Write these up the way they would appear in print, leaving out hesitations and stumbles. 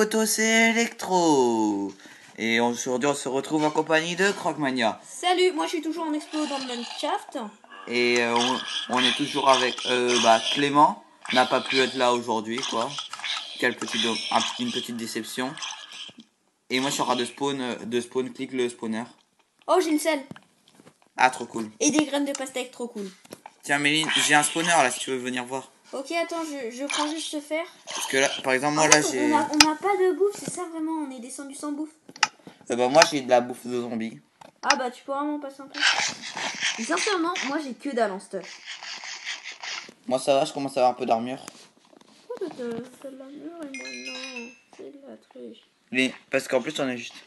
Moto, c'est Electro. Et aujourd'hui, on se retrouve en compagnie de Crocmania. Salut, moi je suis toujours en expo dans le Minecraft. Et on est toujours avec Clément. N'a pas pu être là aujourd'hui, quoi. Une petite déception. Et moi, je suis en train de spawn, clique le spawner. Oh, j'ai une selle. Ah, trop cool. Et des graines de pastèque, trop cool. Tiens, Méline, j'ai un spawner là, si tu veux venir voir. Ok, attends, je prends juste ce fer. Parce que là, par exemple, moi En là, fait, j'ai. on a pas de bouffe, c'est ça vraiment, on est descendu sans bouffe. Moi, j'ai de la bouffe de zombies. Ah bah, tu peux vraiment passer un peu. Mais sincèrement, moi j'ai que dalle en stuff. Moi, ça va, je commence à avoir un peu d'armure. Pourquoi t'as de l'armure et moi non? C'est de la triche. Parce qu'en plus, on est juste.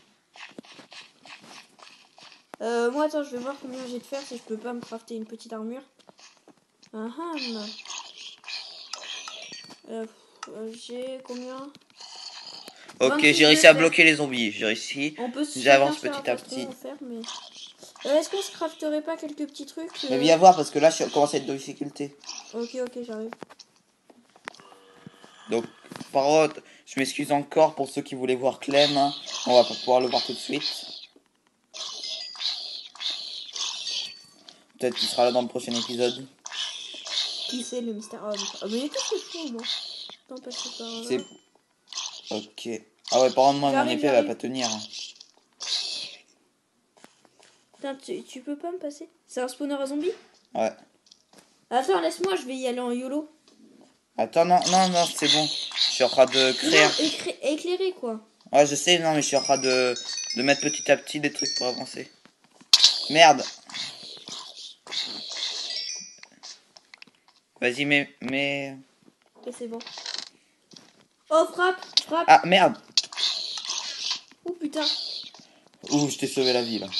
Moi, attends, je vais voir combien j'ai de fer si je peux pas me crafter une petite armure. J'ai combien? Ok, j'ai réussi à bloquer les zombies. J'ai réussi. J'avance petit à petit. Mais... Est-ce qu'on se crafterait pas quelques petits trucs Mais viens voir parce que là, je commence à être de difficulté. Ok, j'arrive. Donc, par contre, je m'excuse encore pour ceux qui voulaient voir Clem. Hein. On va pas pouvoir le voir tout de suite. Peut-être qu'il sera là dans le prochain épisode. Qui c'est le mystère? Ah, mais qu'est-ce que je fais, moi? Attends, passer par là. C'est... Ok. Ah ouais, par contre, moi, mon épée va pas tenir. Hein. Putain, tu peux pas me passer? C'est un spawner à zombies? Ouais. Attends, laisse-moi, je vais y aller en YOLO. Attends, non, c'est bon. Je suis en train de créer... Non, éclairer, quoi. Ouais, je sais, non, mais je suis en train de mettre petit à petit des trucs pour avancer. Merde. Vas-y, mais... Ok, c'est bon. Oh, frappe. Ah, merde. Oh, putain. Ouh, je t'ai sauvé la vie, là.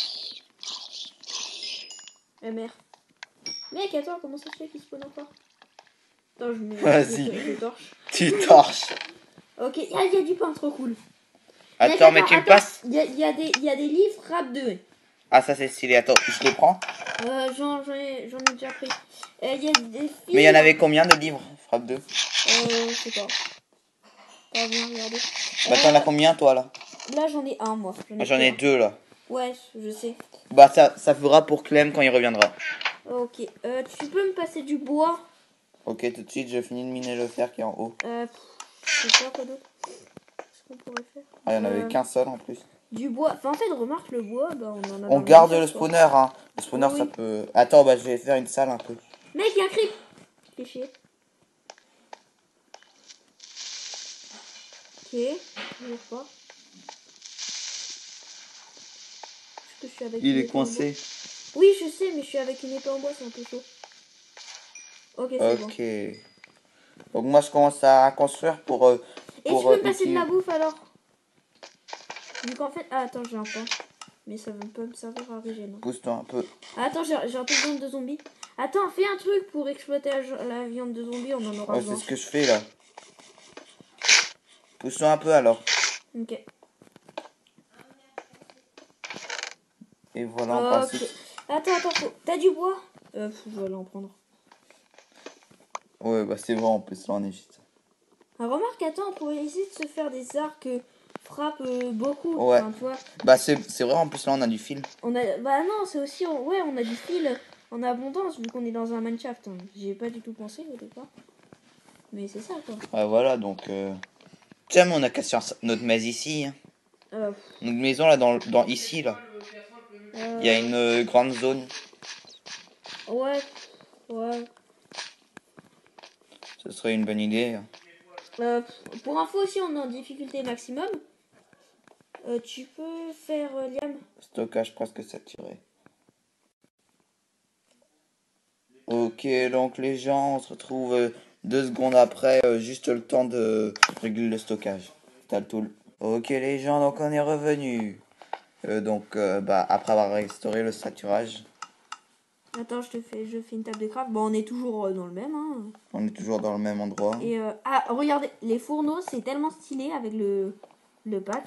Eh, merde. Mec, attends, comment ça se fait qu'il spawn encore? Attends, Vas-y. je torche. Tu torches. Ok, il y a du pain, trop cool. Attends, mais tu me passes. Il y a des livres rap 2. Ah, ça c'est stylé. Attends, je les prends. J'en ai déjà pris. Il y a des films. Mais il y en avait combien de livres, Frappe 2? Je sais pas. Pas bien regarder. Bah, t'en as combien, toi, là? Là, j'en ai un, moi. J'en ai deux, là. Ouais, je sais. Bah, ça fera pour Clem quand il reviendra. Ok. Tu peux me passer du bois? Ok, tout de suite, je finis de miner le fer qui est en haut. Je sais pas quoi d'autre. Qu'est-ce qu'on pourrait faire? Ah, il n'y en avait qu'un seul, en plus. Du bois. Enfin, en fait, remarque, le bois, bah, on en a. On garde le spawner, hein. Le spawner, oui. ça peut... Attends, bah, je vais faire une salle un peu. Mec, il y a un creep. Fais chier. Ok, je vois pas. Est-ce que je suis avec Il est coincé. Oui, je sais, mais je suis avec une épée en bois, c'est un peu chaud. Ok, c'est bon. Ok. Donc moi, je commence à construire pour... Et tu peux me passer de la bouffe, alors? Donc en fait... Ah, attends, j'ai un pain. Mais ça va pas me servir à régénérer. Pousse-toi un peu. Attends, j'ai un peu de viande de zombie. Attends, fais un truc pour exploiter la viande de zombie, on en aura besoin. C'est ce que je fais, là. Pousse-toi un peu, alors. Ok. Et voilà, en principe. Attends, t'as du bois? Je vais aller en prendre. Ouais, bah c'est bon, en plus, là, on est juste. Ah, remarque, attends, on pourrait essayer de se faire des arcs frappent beaucoup. Ouais. Enfin, tu vois. Bah c'est vrai, en plus, là, on a du fil. Bah non, c'est aussi... Ouais, on a du fil en abondance, vu qu'on est dans un Minecraft. Hein. J'y ai pas du tout pensé au départ. Mais c'est ça, quoi. Ouais, voilà, donc... Tiens, mais on a cassé notre maison ici. Hein. Notre maison, là, dans ici, là. Il y a une grande zone. Ouais. Ce serait une bonne idée. Pour info aussi, on est en difficulté maximum. Tu peux faire Liam. Stockage presque saturé. Ok, donc les gens, on se retrouve 2 secondes après, juste le temps de régler le stockage. T'as le tool. Ok les gens, donc on est revenu. Après avoir restauré le saturage. Attends, je fais une table de craft. Bon, on est toujours dans le même. Hein. On est toujours dans le même endroit. Et regardez, les fourneaux, c'est tellement stylé avec le pack.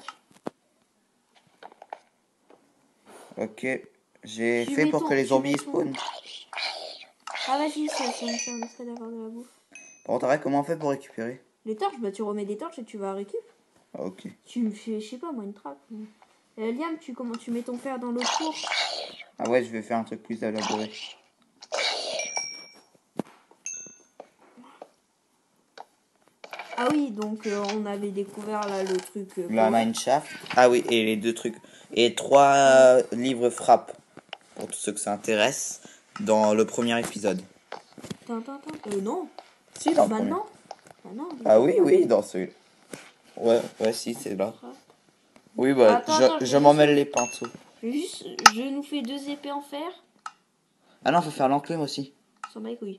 Ok, j'ai fait pour que les zombies spawnent. Ah vas-y, ça me permettrait d'avoir de la bouffe. Par contre, comment on fait pour récupérer? Les torches, bah tu remets des torches et tu vas récup. Ok. Tu me fais, je sais pas moi, une trappe. Liam, comment tu mets ton fer dans l'autre four? Ah ouais, je vais faire un truc plus élaboré. Ah oui, donc on avait découvert là le truc. La Power. mineshaft. Ah oui, et les deux trucs. Et 3 livres frappe. Pour tous ceux que ça intéresse. Dans le premier épisode. Tintin. Non. Si, dans le premier. Maintenant. Ah non. Ah oui, oui, dans celui. Ouais, si, c'est là. Oui, bah, Attends, je m'en mêle les pinceaux. je nous fais 2 épées en fer. Ah non, faut faire l'enclume aussi. Sans ma couille.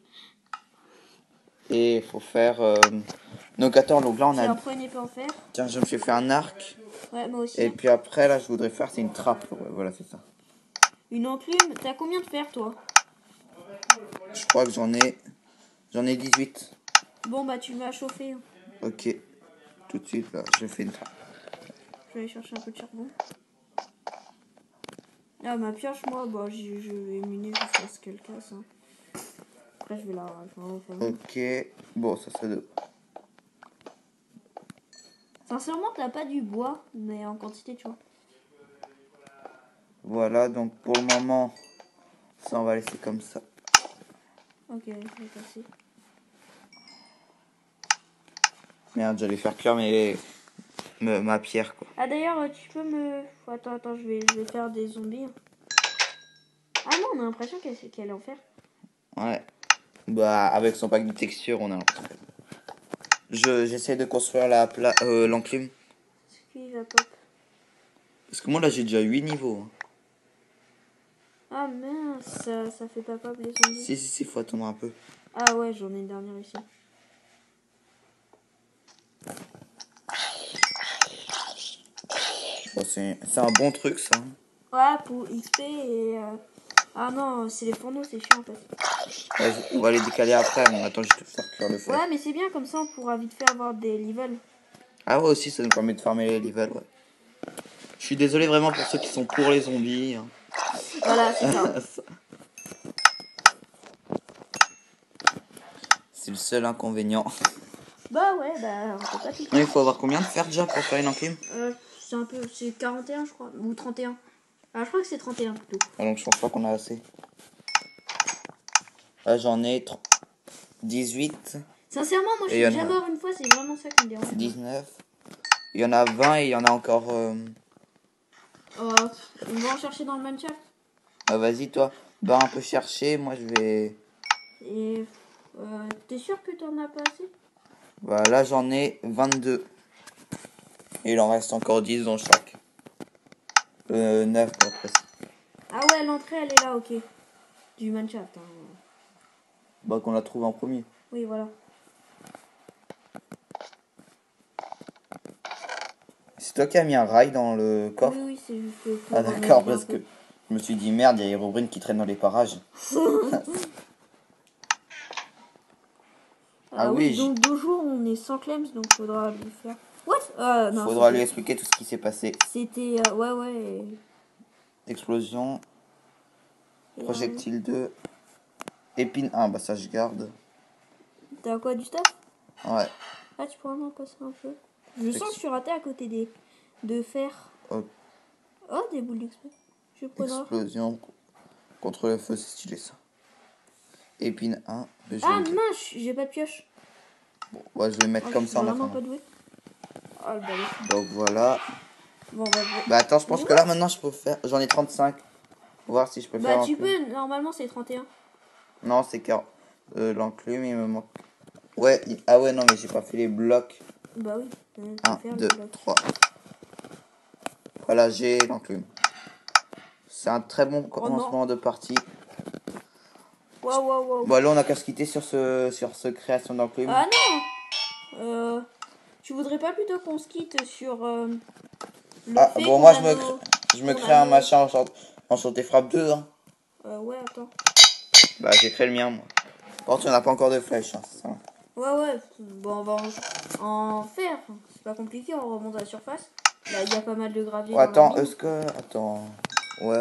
Et faut faire. Donc attends, donc là on a. Tiens, prends une épée en fer. Tiens, je me suis fait un arc. Ouais, moi aussi. Et puis après, là, je voudrais faire, c'est une trappe. Ouais, voilà, c'est ça. Une enclume. T'as combien de fer, toi? Je crois que j'en ai 18. Bon, bah, tu m'as chauffé. Ok. Tout de suite, là, je fais une trappe. Je vais aller chercher un peu de charbon. Ah, ma pioche, moi, bah, je vais miner jusqu'à ce qu'elle casse. Hein. Après, je vais la refaire. Ok. Bon, ça c'est deux. Sincèrement, t'as pas du bois, mais en quantité, tu vois. Voilà, donc pour le moment, ça on va laisser comme ça. Ok, je vais casser. Merde, j'allais faire cuire ma pierre, quoi. Ah, d'ailleurs, tu peux me... Attends, je vais faire des zombies. Ah non, on a l'impression qu'elle est en fer. Ouais. Bah, avec son pack de texture, on a l'impression. J'essaie de construire l'enclume. Ce qui va pop. Parce que moi, là, j'ai déjà 8 niveaux. Hein. Ah mince, ça fait pas pop les zombies. Si, faut attendre un peu. Ah ouais, j'en ai une dernière ici. Bon, c'est un bon truc, ça. Ouais, pour XP et... Ah non, c'est les fourneaux, c'est chiant en fait. Ouais, on va les décaler après, mais attends, je vais te faire cuire le fer. Ouais, mais c'est bien, comme ça on pourra vite fait avoir des levels. Ah ouais, aussi, ça nous permet de farmer les levels, ouais. Je suis désolé vraiment pour ceux qui sont pour les zombies. Hein. Voilà, c'est ça. C'est le seul inconvénient. Bah ouais, bah on peut pas tout Mais il faire. faut avoir combien de fer déjà pour faire une enclume? C'est un peu... C'est 41 je crois, ou 31. Ah, je crois que c'est 31 plutôt. Ah, donc je pense pas qu'on a assez. Là j'en ai 18, Sincèrement, moi je Et suis y en déjà a- mort une fois, c'est vraiment ça qui me dérange. 19. Il y en a 20 et il y en a encore... On va en chercher dans le Minecraft. Ah, vas-y toi, va un peu chercher, moi je vais... Et... T'es sûr que t'en as pas assez? Bah, là j'en ai 22. Et il en reste encore 10 dans chaque. 9 pour être précis. Ah ouais, l'entrée elle est là, ok. Du Minecraft. Hein. Bah qu'on la trouve en premier. Oui, voilà. C'est toi qui as mis un rail dans le coffre? Oui, c'est juste pour Ah me d'accord, guider un parce que peu. je me suis dit merde, il y a Herobrine qui traîne dans les parages. Ah oui, oui, donc 2 jours on est sans Clems, donc faudra lui faire. What? Non, faudra lui expliquer tout ce qui s'est passé. C'était. Ouais. Explosion, Et, projectile 2, épine 1, bah ça je garde. T'as quoi du stuff? Ouais. Ah, tu pourras m'en passer un peu. Je sens que je suis raté à côté de fer. Oh, Oh, des boules d'XP. Je prendrai. explosion contre le feu, c'est stylé ça. Épine 1, je Ah vais... mince, j'ai pas de pioche. Bon, ouais, je vais mettre Oh, comme je ça suis en vraiment attendant. pas doué. Oh le balai. Donc voilà. Bon, Bah attends, je pense que là maintenant je peux faire... J'en ai 35. Voir si je peux faire Bah, tu l'enclume. peux, normalement c'est 31. Non, c'est car l'enclume il me manque. Ouais, ah ouais, non, mais j'ai pas fait les blocs. Bah oui, tu 1, faire 2, le bloc. 3. Voilà, j'ai l'enclume. C'est un très bon commencement de partie. Wow. Bon, là, on a qu'à se quitter sur ce création d'enclume. Ah non tu voudrais pas plutôt qu'on se quitte sur le fait bon, qu'on moi, a je me qu'on crée a un nos- machin enchanté frappe 2. Hein. Ouais, attends. Bah, j'ai créé le mien, moi. Par contre, il n'y en a pas encore de flèches. Hein, c'est ça. Ouais. Bon, on va en faire. C'est pas compliqué, on remonte à la surface. Là, il y a pas mal de gravier Oh, dans attends, la mine. est-ce que... Attends. Ouais.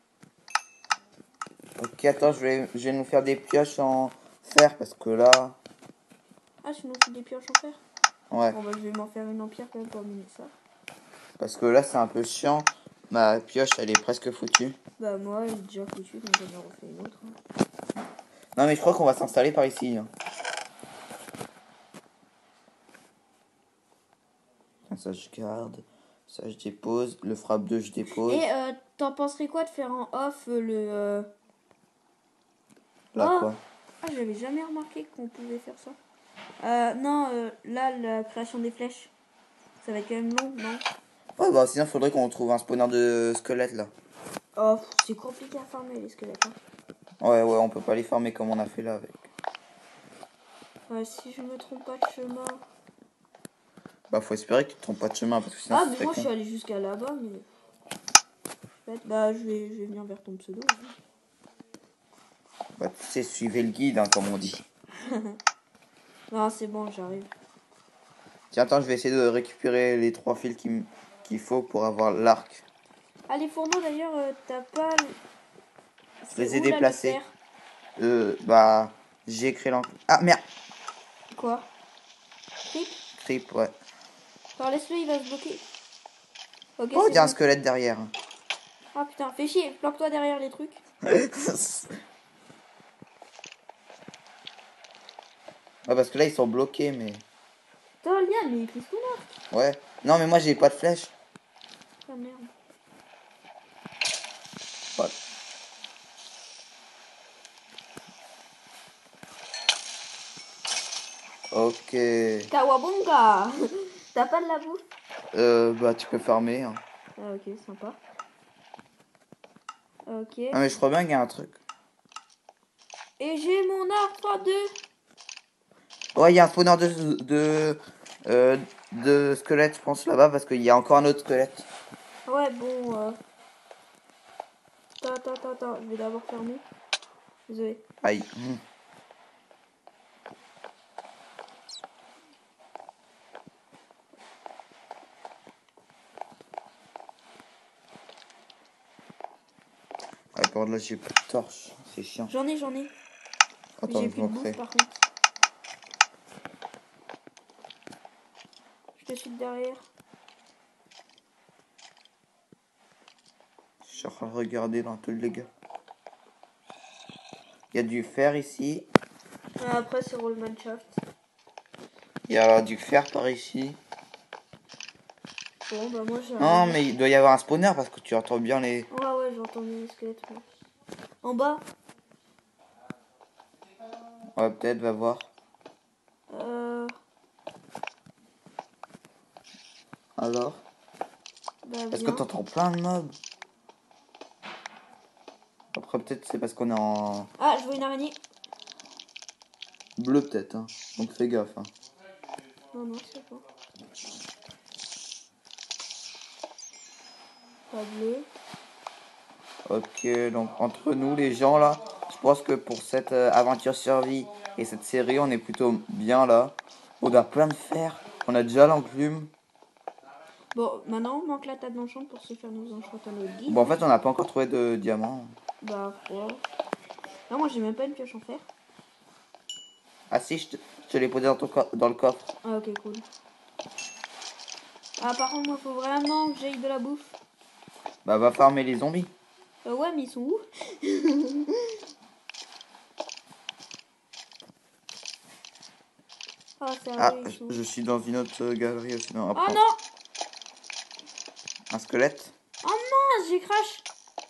Ok, attends, je vais nous faire des pioches en fer parce que là... Ah, tu nous fais des pioches en fer? Ouais. Bon bah je vais m'en faire une en pierre quand même pour miner ça. Parce que là, c'est un peu chiant. Ma pioche, elle est presque foutue. Bah moi elle est déjà foutue donc j'en ai refait une autre. Hein. Non, mais je crois qu'on va s'installer par ici. Hein. Ça, je garde. Ça, je dépose. Le frappe 2, je dépose. Et t'en penserais quoi de faire en off le... Là, Oh quoi. Ah j'avais jamais remarqué qu'on pouvait faire ça. Non, là la création des flèches. Ça va être quand même long, non? Ouais, bah sinon, faudrait qu'on trouve un spawner de squelettes, là. Oh, c'est compliqué à farmer les squelettes. Hein. Ouais, on peut pas les farmer comme on a fait là avec. Si je me trompe pas de chemin. Bah, faut espérer que tu te trompes pas de chemin parce que sinon, Ah, ça mais serait moi je con. suis allé jusqu'à là-bas, mais. Bah, je vais venir vers ton pseudo. Bah, tu sais, suivez le guide, hein, comme on dit. Non, c'est bon, j'arrive. Tiens, attends, je vais essayer de récupérer les 3 fils qu'il faut pour avoir l'arc. Ah, les fourneaux d'ailleurs, t'as pas. Je les ai Où là le déplacés. fer Bah, j'ai créé l'encre. Ah, merde! Quoi Creep Creep, ouais. Alors laisse-le, il va se bloquer. Ok, Oh, il c'est y a un bon. squelette derrière. Ah putain, fais chier, planque-toi derrière les trucs. Ouais, parce que là, ils sont bloqués, mais. Putain, Liam, mais qu'est-ce qu'on a Ouais. Non, mais moi, j'ai pas de flèche. Ah merde. Ouais. Ok. Kawabunga T'as pas de la bouffe Bah, tu peux farmer. Hein. Ah, ok, sympa. Ok. Ah, mais je crois bien qu'il y a un truc. Et j'ai mon arc 3-2. Ouais, il y a un spawner de squelette, je pense, là-bas, parce qu'il y a encore un autre squelette. Ouais, bon. Attends. Je vais d'abord fermer. Désolé. Aïe. Ouais, par contre, là, j'ai plus de torche. C'est chiant. J'en ai. Attends, J'ai je plus m'en de bouffe crée. par contre. Je te suis derrière. Je suis en train de regarder dans tous les gars. Il y a du fer ici. Après, c'est Rollman Shaft. Il y a du fer par ici. Bon, bah moi j'ai Non, un. mais il doit y avoir un spawner parce que tu entends bien les. Ouais, j'ai entendu les squelettes. Ouais. En bas Ouais, peut-être, va voir. Alors Bah est-ce que viens. t'entends plein de mobs? Après, peut-être c'est parce qu'on est en Ah, je vois une araignée. bleu, peut-être. Hein. Donc fais gaffe. Hein. Non, c'est pas. Pas bleu. Ok, donc entre nous, les gens là, je pense que pour cette aventure survie et cette série, on est plutôt bien là. On a plein de fer. On a déjà l'enclume. Bon, maintenant on manque la table d'enchant pour se faire nos enchantes à notre guide. Bon, en fait, on n'a pas encore trouvé de diamants. Bah, ouais. Non, moi j'ai même pas une pioche en fer. Ah si, je te l'ai posé dans le coffre. Ah, ok, cool. Ah, par contre, moi faut vraiment que j'aille de la bouffe. Bah, va farmer les zombies. Ouais, mais ils sont où Ah, Ah, sérieux, ils sont où je suis dans une autre galerie aussi. Non, Oh après, non un squelette. Oh non, j'ai crash.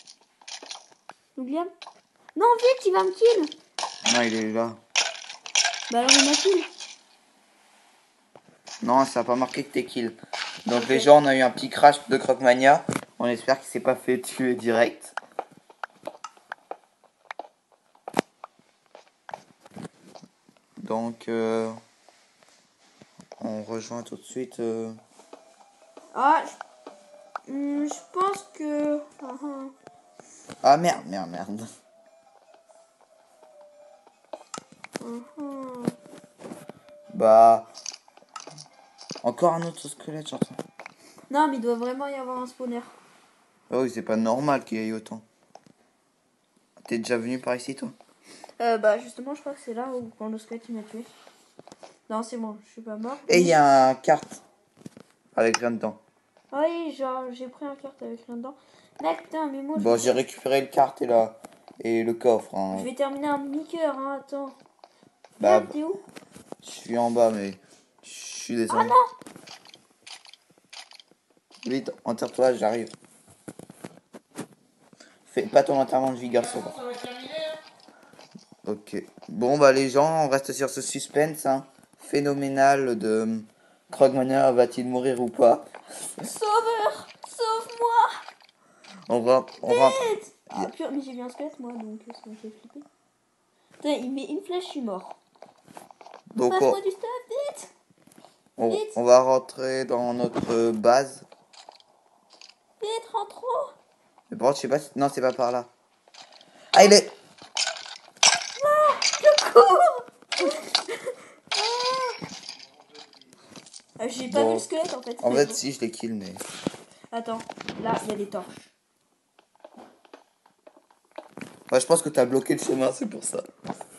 Liam. Non, vite, il va me kill. Non, il est là. Bah alors il m'a kill. Non, ça n'a pas marqué que t'es kill. Donc Ok. les gens, on a eu un petit crash de Croque-Mania. On espère qu'il s'est pas fait tuer direct. Donc, on rejoint tout de suite. Ah, je pense que... Ah merde. Bah, encore un autre squelette, j'entends. Non, mais il doit vraiment y avoir un spawner. Oh oui, c'est pas normal qu'il y ait autant. T'es déjà venu par ici, toi? Bah justement, je crois que c'est là où quand le squelette il m'a tué. Non, c'est bon, je suis pas mort. Et il y a un carte avec rien dedans. Ah oui, genre, j'ai pris un carte avec rien dedans. Mec, putain, mais moi, Bon, j'ai récupéré le carte et le coffre. Hein. je vais terminer un demi-cœur, hein, attends. Bah, Merde, t'es où? je suis en bas, mais je suis Ah descendu. non! Vite, enterre-toi, j'arrive. Fais pas ton enterrement de vie, garçon. Ok. Bon, bah, les gens, on reste sur ce suspense hein, phénoménal de Krogmanner va-t-il mourir ou pas. Sauveur! Sauve-moi! On rentre. Vite! Ah, purée, mais j'ai vu un squelette, moi, donc ça m'a fait flipper. Putain, il met une flèche, je suis mort. Donc, Passe-moi du stuff, vite! Vite! on va rentrer dans notre base. Vite, rentrons! Mais bon, je sais pas si... Non, c'est pas par là. Ah, il est... Je cours! J'ai pas Bon. vu le squelette, en fait. En fait, si, je l'ai kill, mais... Attends, là, il y a des torches. Ouais, je pense que t'as bloqué le chemin, c'est pour ça.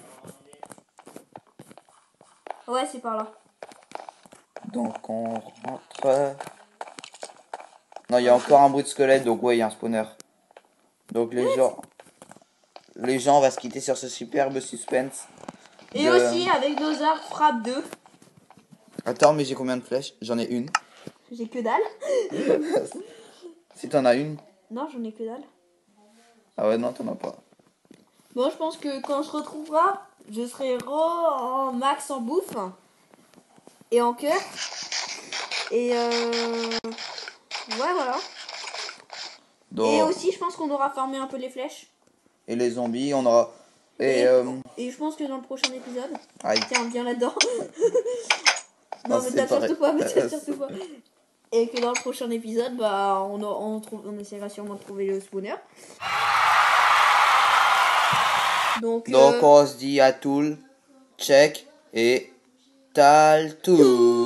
Ouais, c'est par là. Donc, on rentre... Non, il y a encore un bruit de squelette, donc ouais, il y a un spawner. Donc, les gens, on va se quitter sur ce superbe suspense. Et aussi, avec nos arcs frappe 2. Attends, mais j'ai combien de flèches? J'en ai une. J'ai que dalle. Si t'en as une. Non, j'en ai que dalle. Ah ouais, non, t'en as pas. Bon, je pense que quand on se retrouvera, je serai en max en bouffe. Et en cœur. Et ouais, voilà. Donc, Et aussi, je pense qu'on aura farmé un peu les flèches. et les zombies, on aura... Et je pense que dans le prochain épisode... Aïe. Tiens, viens là-dedans. Ah, Non, mais c'est t'as pareil. surtout pas, mais t'as surtout pas. Et que dans le prochain épisode, bah, on essaiera sûrement de trouver le spawner. Donc Donc, on se dit à tout, check et tal tout.